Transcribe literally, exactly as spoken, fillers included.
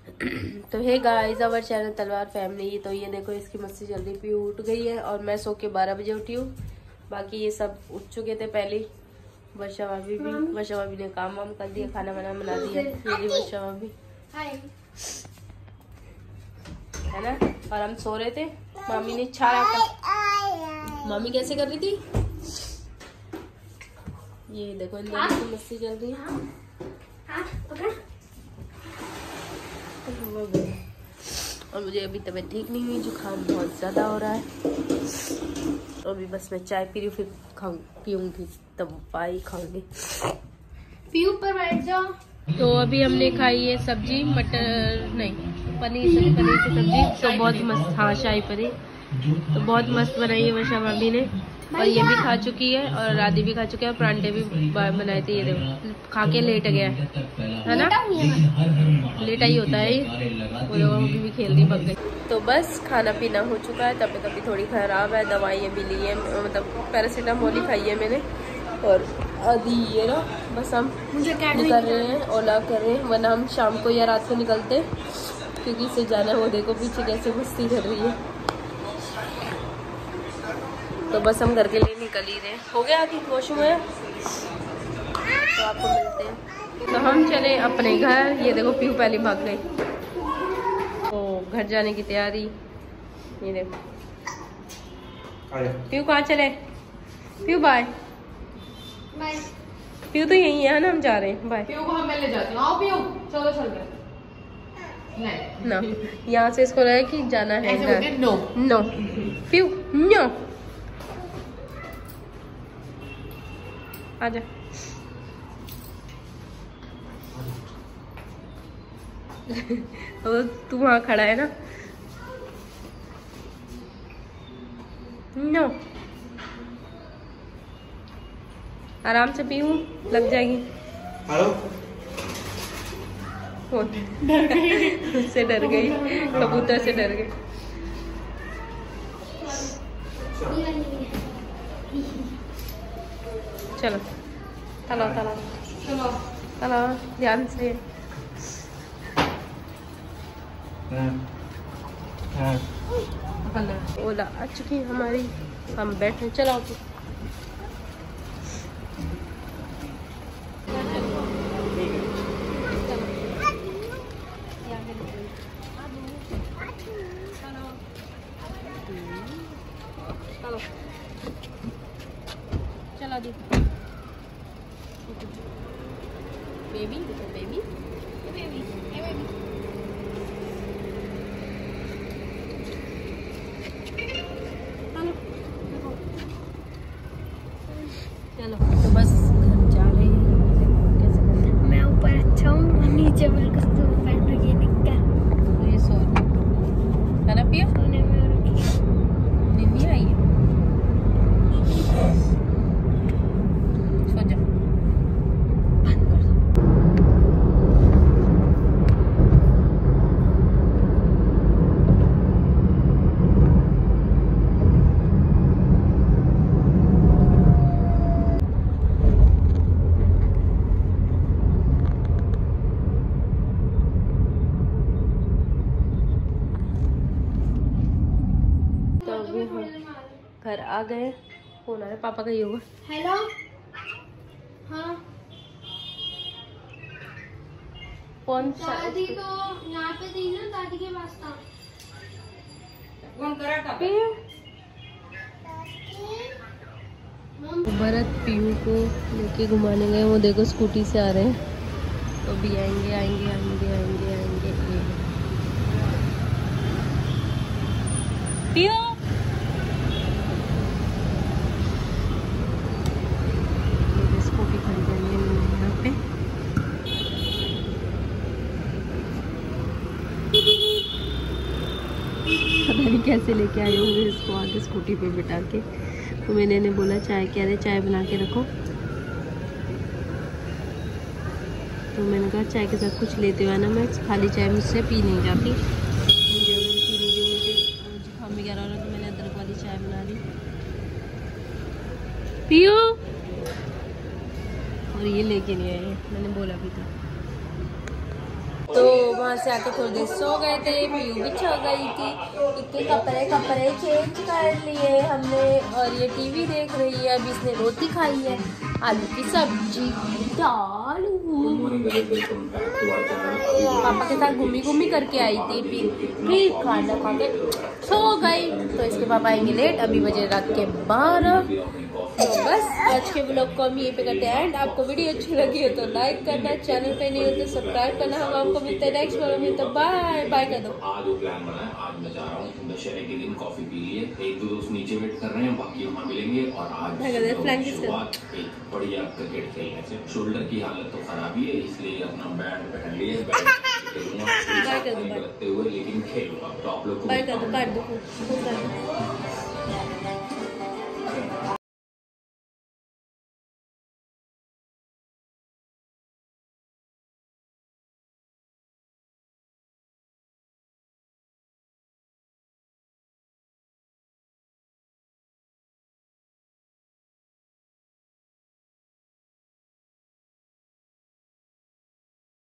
तो hey guys our channel Talwar family. तो ये देखो इसकी मस्ती चल रही, पीयू उठ गई है और मैं सो के बारह बजे उठी हूँ। बाकी ये सब उठ चुके थे पहले। वर्षा भाभी भी वर्षा भाभी ने काम वाम कर दिया, खाना वाना बना दिया मेरी वर्षा भाभी है ना। और हम सो रहे थे, मामी ने छाड़ा का। मामी कैसे कर रही थी ये देखो, इन दोनों की मस्ती चल रही है। और मुझे अभी तबीयत ठीक नहीं हुई, जुकाम बहुत ज्यादा हो रहा है। अभी बस मैं चाय पी रही हूँ, फिर खाऊं पीऊंगी तब पाई खाऊंगी। पीयू पर बैठ जाओ। तो अभी हमने खाई है सब्जी, मटर नहीं पनीर से पनीर की सब्जी। तो बहुत मस्त, हाँ शाही पनीर तो बहुत मस्त बनाई है वर्षा भाभी ने। और ये भी खा चुकी है और राधी भी खा चुकी है और परांठे भी बनाए थे। ये देखो खा के लेट गया है ना, लेटा ही होता है वो लोग भी खेल रही पक गई। तो बस खाना पीना हो चुका है, तबीयत अभी थोड़ी खराब है, दवाइयाँ भी ली है, मतलब पैरासीटामोल ही खाई है मैंने। और आदि ये ना बस हम कर रहे हैं, ओला कर रहे हैं, वरना हम शाम को या रात को निकलते क्योंकि इसे जाना है। वो देखो पीछे कैसे मस्ती कर रही है। तो बस हम घर के लिए निकल ही रहे हैं। हो गया आदि वॉशरूम है, तो आपको मिलते हैं। तो हम चले अपने घर। ये देखो पीयू पहले भाग गई, तो घर जाने की तैयारी। ये देखो पीयू कहाँ चले, पीयू बाय बाय। पीयू तो यही है ना, हम जा रहे हैं बाय। पीयू को हम मैं ले जाती हूँ। आओ पीयू चलो चल गए। नहीं ना यहाँ से इसको लगा कि जाना है घर। नो नो पीयू नो आजा। तो तू वहाँ खड़ा है ना, नो आराम से पीयू लग जाएगी। हेलो उससे डर गई, कबूतर से डर गई। चलो चलो चलो चलो चलो ध्यान से। ओला आ चुकी है हमारी, हम बैठे। चलो चलो दी बेबी, देखो बेबी बेबी बेबी। चलो तो बस घर जा रहे हैं। कैसे करते हैं, मैं ऊपर अच्छा हूँ और नीचे बिल्कुल सूट पहन रखी है निक्कर। तो ये सो है ना पिया, सोने में रखी नींद नहीं आई है, सो जा। घर आ गए, फोन आ रहा है पापा का ही होगा। हेलो हाँ कौन सा दादी तो यहाँ पे थी ना, दादी के पास था। भरत पीयू को लेके घुमाने गए, वो देखो स्कूटी से आ रहे हैं। तो अभी आएंगे आएंगे आएंगे आएंगे आएंगे ये पीयू। स्कूटी खड़ी करनी है यहाँ पे। पता नहीं कैसे लेके आए होंगे इसको आगे स्कूटी पे बिठा के। तो मैंने ने बोला चाय, कह रहे चाय बना के रखो। तो मैंने कहा चाय के साथ कुछ लेते हुए ना, मैं खाली चाय मुझसे पी नहीं जाती, मुझे अगर पी नहीं गई, मुझे जुकाम वगैरह हो रहा, तो मैंने अदरक वाली चाय बना ली। पियो और ये लेके नहीं आए, मैंने बोला भी था। तो वहाँ से आके थोड़ी देर सो गए थे, पीयू भी सो गई थी, इतने कपड़े कपड़े चेंज कर लिए हमने और ये टीवी देख रही है। अभी इसने रोटी खाई है, आलू की सब्जी दाल। पापा के साथ घूमी घूमी करके आई थी, फिर फिर खाना खा के सो गई। तो इसके पापा आएंगे लेट, अभी बजे रात के बारह। तो बस आज के ब्लॉग को हम यहीं पे करते हैं एंड आपको वीडियो अच्छी लगी हो तो लाइक करना, चैनल पे नहीं हो तो सब्सक्राइब करना। हम आपको मिलते हैं नेक्स्ट वीडियो में, तो बाय बाय कर दो। आज वो प्लान बना है, आज मैं जा रहा हूँ दशहरे के दिन कॉफी पी लिए, एक दो दोस्त नीचे वेट कर रहे हैं, बाकी वहाँ मिलेंगे और आज शुरुआत एक बढ़िया क्रिकेट खेलने से। शोल्डर की हालत तो खराब ही है, इसलिए अपना बैट पहन लिए, बैट खेलूंगा करते हुए, लेकिन खेलूंगा। तो आप लोग को